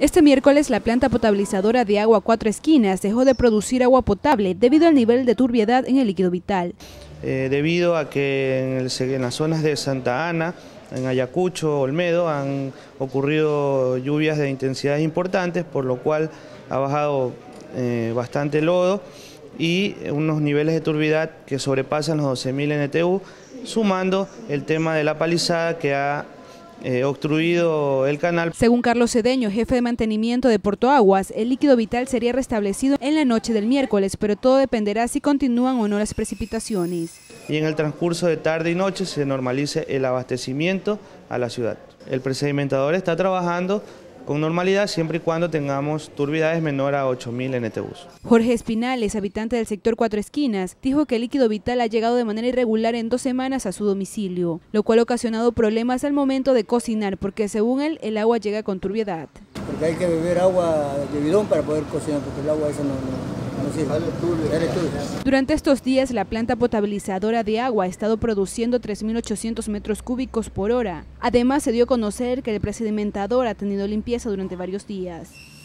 Este miércoles, la planta potabilizadora de agua Cuatro Esquinas dejó de producir agua potable debido al nivel de turbiedad en el líquido vital. Debido a que en las zonas de Santa Ana, en Ayacucho, Olmedo, han ocurrido lluvias de intensidades importantes, por lo cual ha bajado bastante lodo y unos niveles de turbiedad que sobrepasan los 12.000 NTU, sumando el tema de la palizada que ha obstruido el canal. Según Carlos Cedeño, jefe de mantenimiento de Porto Aguas, el líquido vital sería restablecido en la noche del miércoles, pero todo dependerá si continúan o no las precipitaciones. Y en el transcurso de tarde y noche se normalice el abastecimiento a la ciudad. El presedimentador está trabajando con normalidad siempre y cuando tengamos turbiedades menor a 8.000 NTUs. Jorge Espinales, habitante del sector Cuatro Esquinas, dijo que el líquido vital ha llegado de manera irregular en 2 semanas a su domicilio, lo cual ha ocasionado problemas al momento de cocinar, porque según él, el agua llega con turbiedad. Porque hay que beber agua de bidón para poder cocinar, porque el agua esa no sirve. Durante estos días, la planta potabilizadora de agua ha estado produciendo 3.800 metros cúbicos por hora. Además, se dio a conocer que el presedimentador ha tenido limpieza durante varios días.